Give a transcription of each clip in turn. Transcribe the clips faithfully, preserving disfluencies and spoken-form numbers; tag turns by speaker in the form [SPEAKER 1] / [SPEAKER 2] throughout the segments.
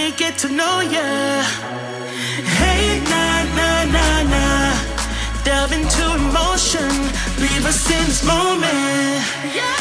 [SPEAKER 1] me get to know ya. Hey, nah, nah, nah, nah. Delve into emotion, leave us in this moment. Yeah.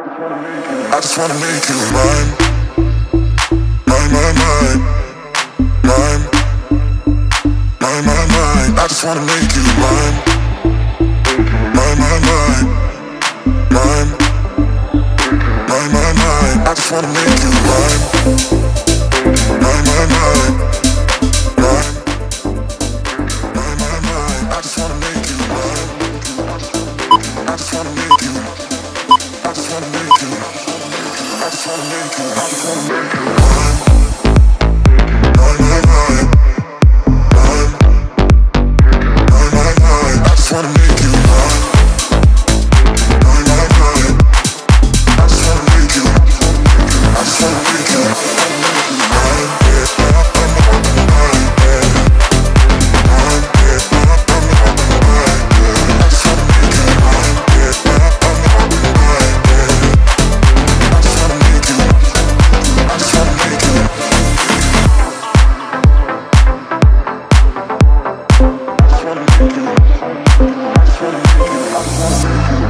[SPEAKER 2] I just wanna make you mine, mine, mine, mine, mine, mine, mine, mine. I just wanna make you mine, mine, mine, mine, mine, mine, mine, mine. I just wanna make you mine, mine, mine, mine, mine, mine, mine, mine. I just wanna make you mine. I just wanna make you. I just wanna make you. I just wanna make you. I just wanna make you mine, mine, mine, mine, mine, mine, mine, mine. I just wanna make you mine, mine, mine, mine. I just wanna make you. I just wanna make you mine, yeah, mine, mine, mine, yeah, mine, yeah, mine, mine, mine, yeah. I just wanna make you mine, yeah, mine, mine, mine, yeah. I just wanna make you. I just wanna make you. I just wanna make you. I just wanna make you. I just wanna make you.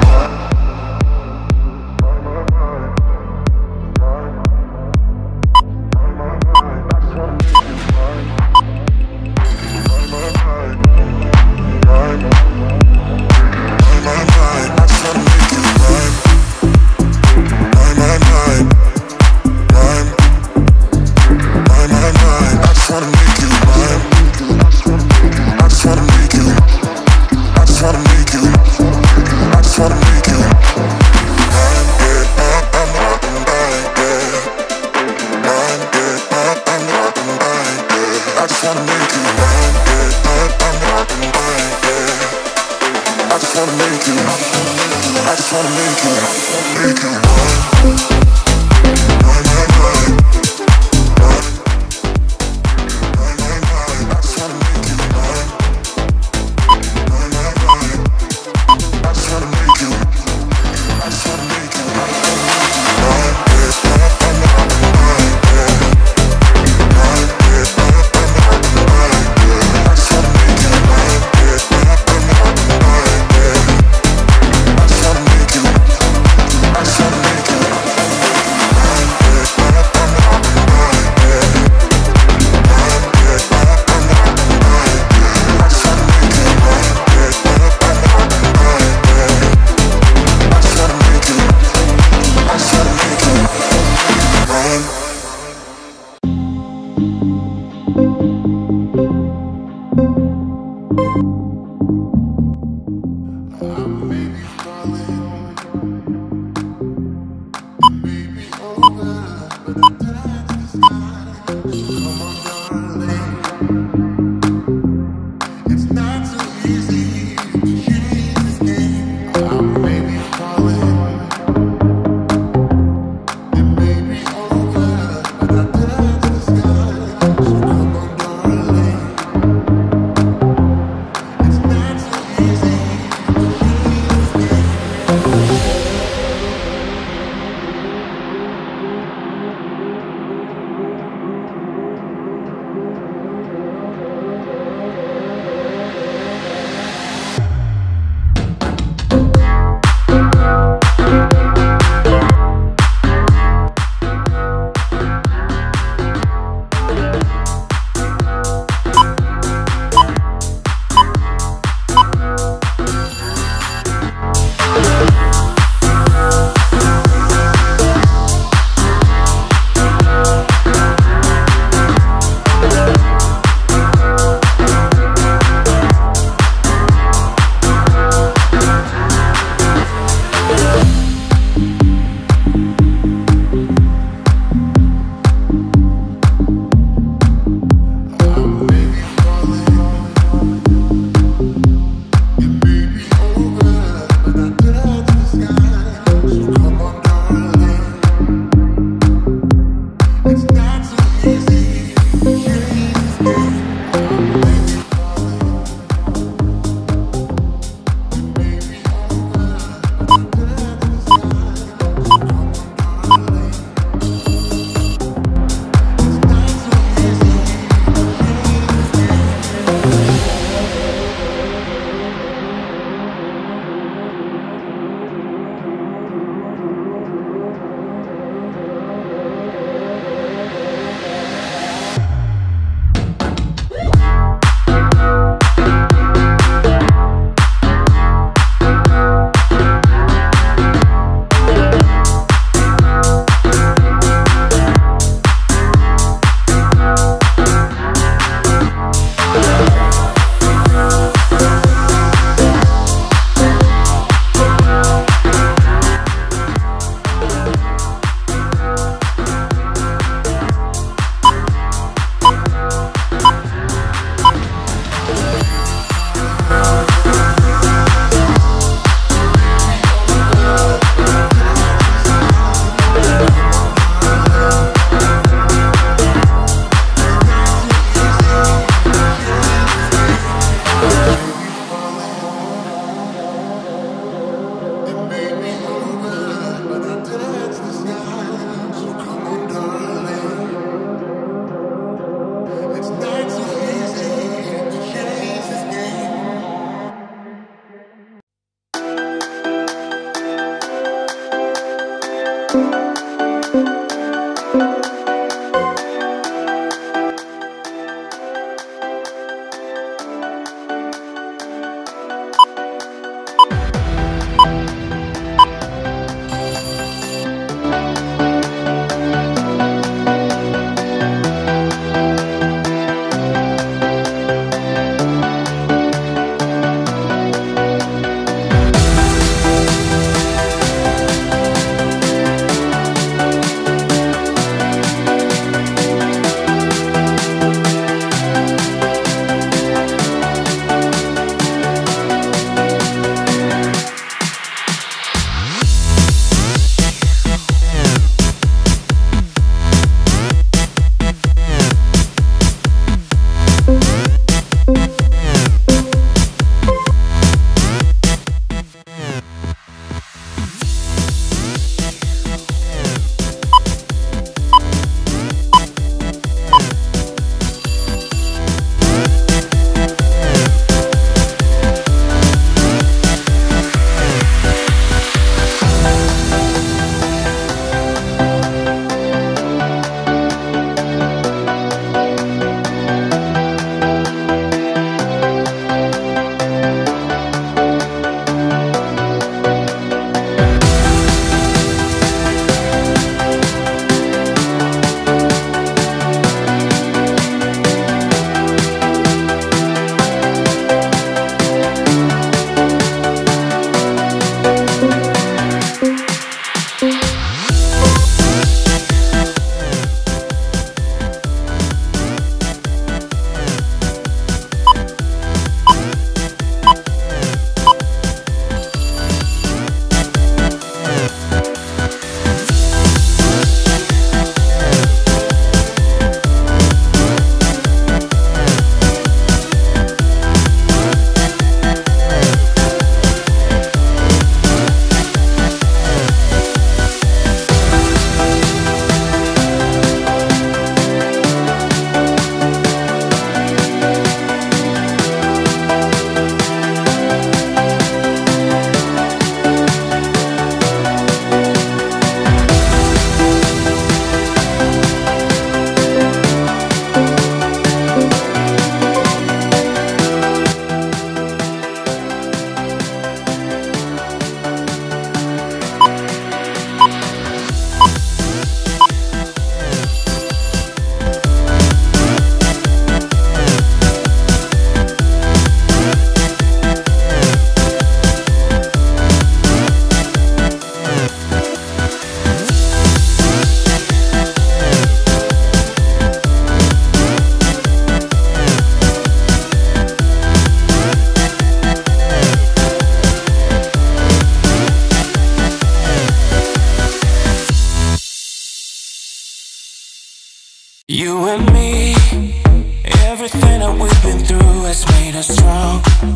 [SPEAKER 1] You and me, everything that we've been through has made us strong.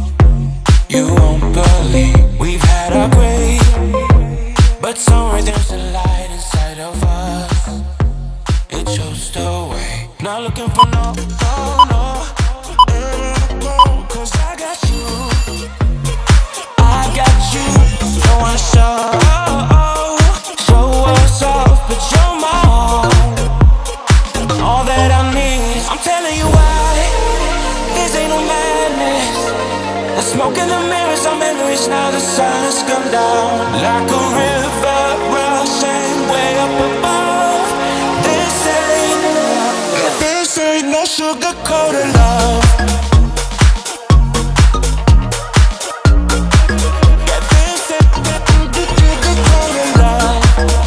[SPEAKER 1] You won't believe we've had our gray, but somewhere there's a light inside of us. It shows the way. Not looking for no, no, no, no, cause I got you. I got you. Don't wanna show, show us off, but you're my own. All that I need, I'm telling you why. This ain't no madness. The smoke in the mirrors, our memories. Now the sun has come down like a river rushing way up above. This ain't, this ain't no sugar-coated love. Yeah, this ain't sugar-coated love.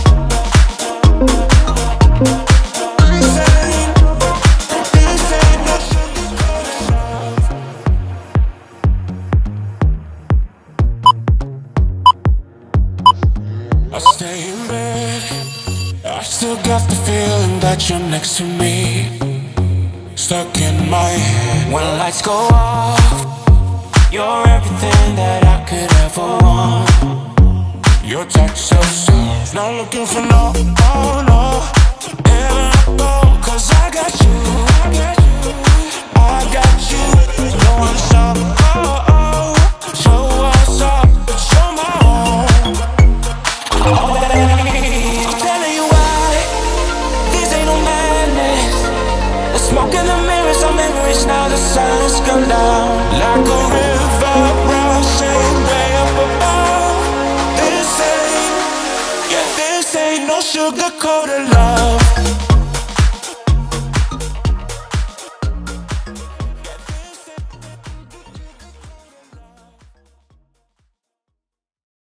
[SPEAKER 1] I stay in bed, I still got the feeling that you're next to me, stuck in my head. When lights go off, you're everything that I could ever want. Your touch so soft, not looking for no, no, no. Ever I go, cause I got you, I got you, I got you. No one stop, oh, oh, show us up, but you're my own. All that I need. tears come down like a river rushing way up above. This ain't, yeah, this ain't no sugar-coated love.